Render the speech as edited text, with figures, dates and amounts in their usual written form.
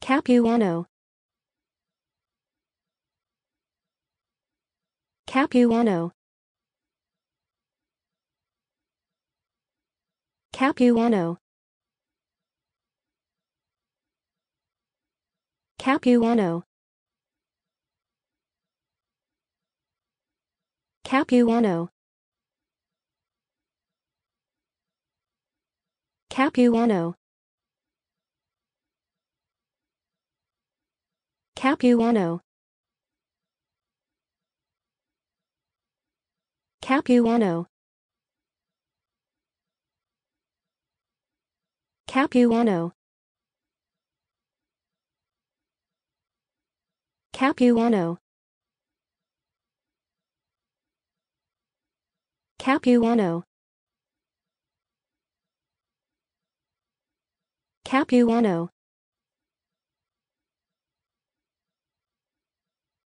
Capuano. Capuano. Capuano. Capuano. Capuano. Capuano. Capuano. Capuano. Capuano. Capuano. Capuano. Capuano.